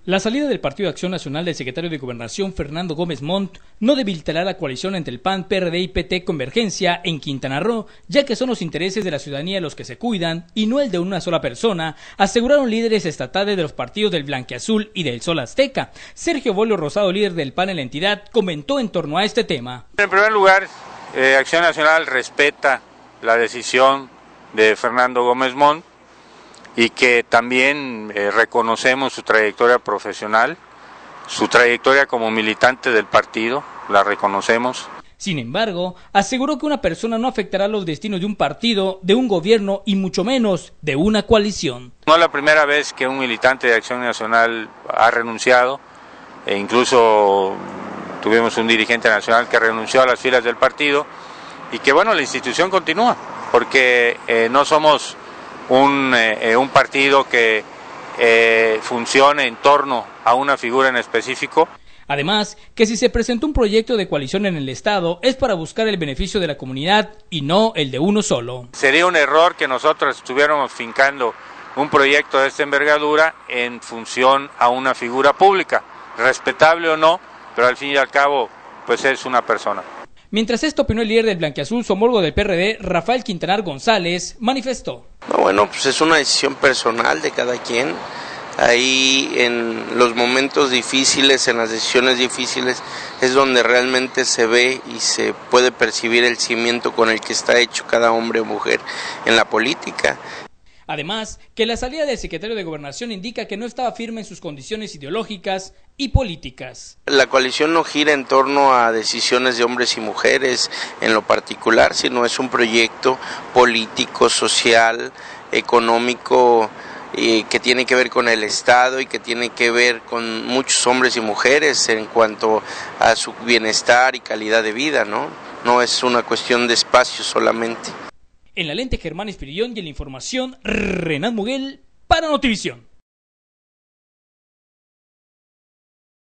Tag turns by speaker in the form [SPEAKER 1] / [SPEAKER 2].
[SPEAKER 1] La salida del Partido de Acción Nacional del secretario de Gobernación, Fernando Gómez Montt, no debilitará la coalición entre el PAN, PRD y PT Convergencia en Quintana Roo, ya que son los intereses de la ciudadanía los que se cuidan y no el de una sola persona, aseguraron líderes estatales de los partidos del Blanquiazul y del Sol Azteca. Sergio Bolio Rosado, líder del PAN en la entidad, comentó en torno a este tema.
[SPEAKER 2] En primer lugar, Acción Nacional respeta la decisión de Fernando Gómez Montt, y que también reconocemos su trayectoria profesional, su trayectoria como militante del partido, la reconocemos.
[SPEAKER 1] Sin embargo, aseguró que una persona no afectará los destinos de un partido, de un gobierno y mucho menos de una coalición.
[SPEAKER 2] No es la primera vez que un militante de Acción Nacional ha renunciado, e incluso tuvimos un dirigente nacional que renunció a las filas del partido, y que bueno, la institución continúa, porque no somos un partido que funcione en torno a una figura en específico.
[SPEAKER 1] Además, que si se presentó un proyecto de coalición en el Estado es para buscar el beneficio de la comunidad y no el de uno solo.
[SPEAKER 2] Sería un error que nosotros estuviéramos fincando un proyecto de esta envergadura en función a una figura pública, respetable o no, pero al fin y al cabo, pues es una persona.
[SPEAKER 1] Mientras esto opinó el líder del Blanquiazul, su homólogo del PRD, Rafael Quintanar González, manifestó.
[SPEAKER 3] Bueno, pues es una decisión personal de cada quien. Ahí en los momentos difíciles, en las decisiones difíciles, es donde realmente se ve y se puede percibir el cimiento con el que está hecho cada hombre o mujer en la política.
[SPEAKER 1] Además, que la salida del secretario de Gobernación indica que no estaba firme en sus condiciones ideológicas y políticas.
[SPEAKER 3] La coalición no gira en torno a decisiones de hombres y mujeres en lo particular, sino es un proyecto político, social, económico, que tiene que ver con el Estado y que tiene que ver con muchos hombres y mujeres en cuanto a su bienestar y calidad de vida, ¿no? No es una cuestión de espacio solamente.
[SPEAKER 1] En la lente, Germán Espirillón, y en la información, Renan Muguel para Notivisión.